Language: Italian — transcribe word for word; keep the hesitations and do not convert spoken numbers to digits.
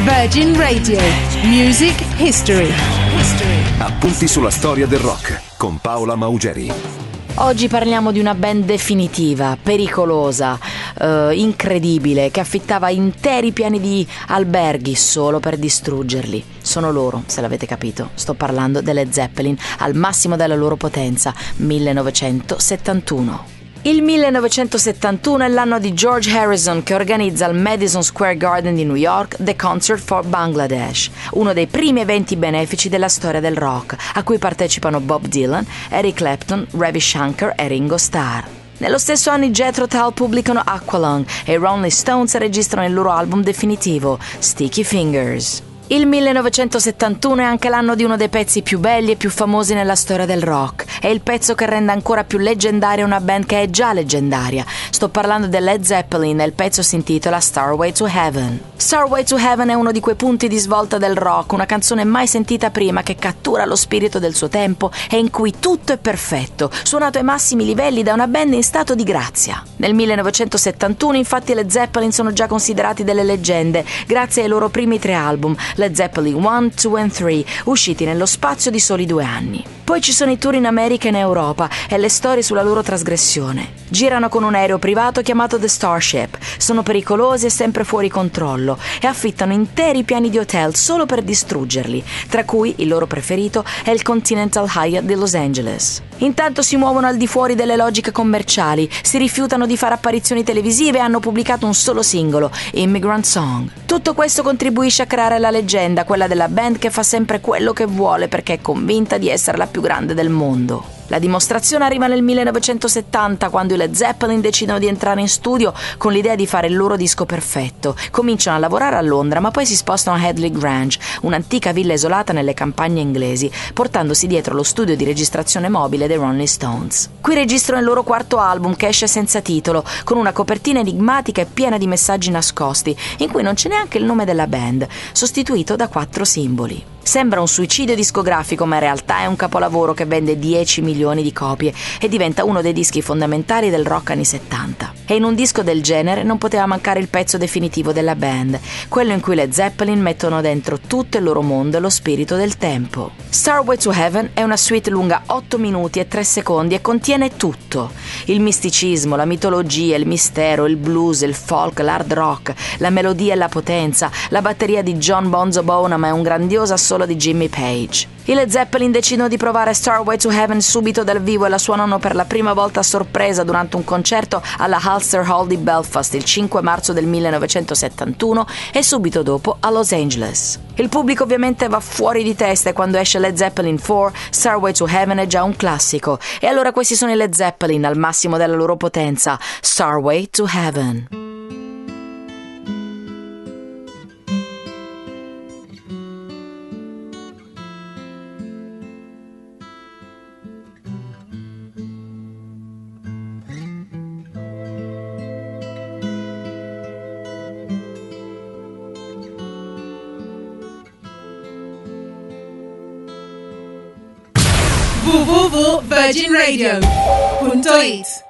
Virgin Radio Music History. Appunti sulla storia del rock con Paola Maugeri. Oggi parliamo di una band definitiva, pericolosa, eh, incredibile, che affittava interi piani di alberghi solo per distruggerli. Sono loro, se l'avete capito. Sto parlando delle Zeppelin al massimo della loro potenza, millenovecentosettantuno. Il millenovecentosettantuno è l'anno di George Harrison, che organizza al Madison Square Garden di New York The Concert for Bangladesh, uno dei primi eventi benefici della storia del rock, a cui partecipano Bob Dylan, Eric Clapton, Ravi Shankar e Ringo Starr. Nello stesso anno i Jethro Tull pubblicano Aqualung e i Rolling Stones registrano il loro album definitivo, Sticky Fingers. Il millenovecentosettantuno è anche l'anno di uno dei pezzi più belli e più famosi nella storia del rock. È il pezzo che rende ancora più leggendaria una band che è già leggendaria. Sto parlando del Led Zeppelin e il pezzo si intitola Starway to Heaven. Starway to Heaven è uno di quei punti di svolta del rock, una canzone mai sentita prima che cattura lo spirito del suo tempo e in cui tutto è perfetto, suonato ai massimi livelli da una band in stato di grazia. Nel millenovecentosettantuno infatti le Zeppelin sono già considerati delle leggende grazie ai loro primi tre album, Led Zeppelin uno, due e tre, usciti nello spazio di soli due anni. Poi ci sono i tour in America e in Europa e le storie sulla loro trasgressione. Girano con un aereo privato chiamato The Starship, sono pericolosi e sempre fuori controllo e affittano interi piani di hotel solo per distruggerli, tra cui il loro preferito è il Continental Hyatt di Los Angeles. Intanto si muovono al di fuori delle logiche commerciali, si rifiutano di fare apparizioni televisive e hanno pubblicato un solo singolo, Immigrant Song. Tutto questo contribuisce a creare la leggenda, quella della band che fa sempre quello che vuole perché è convinta di essere la più grande del mondo. La dimostrazione arriva nel millenovecentosettanta, quando i Led Zeppelin decidono di entrare in studio con l'idea di fare il loro disco perfetto. Cominciano a lavorare a Londra, ma poi si spostano a Headley Grange, un'antica villa isolata nelle campagne inglesi, portandosi dietro lo studio di registrazione mobile dei Rolling Stones. Qui registrano il loro quarto album, che esce senza titolo, con una copertina enigmatica e piena di messaggi nascosti, in cui non c'è neanche il nome della band, sostituito da quattro simboli. Sembra un suicidio discografico, ma in realtà è un capolavoro che vende dieci milioni di copie e diventa uno dei dischi fondamentali del rock anni settanta. E in un disco del genere non poteva mancare il pezzo definitivo della band, quello in cui le Zeppelin mettono dentro tutto il loro mondo e lo spirito del tempo. Starway to Heaven è una suite lunga otto minuti e tre secondi e contiene tutto: il misticismo, la mitologia, il mistero, il blues, il folk, l'hard rock, la melodia e la potenza, la batteria di John Bonzo Bonham e un grandioso assolo di Jimmy Page. I Led Zeppelin decidono di provare Starway to Heaven subito dal vivo e la suonano per la prima volta a sorpresa durante un concerto alla Ulster Hall di Belfast il cinque marzo del millenovecentosettantuno e subito dopo a Los Angeles. Il pubblico ovviamente va fuori di testa e quando esce Led Zeppelin quattro, Starway to Heaven è già un classico. E allora questi sono i Led Zeppelin al massimo della loro potenza, Starway to Heaven. w w w punto virgin radio punto it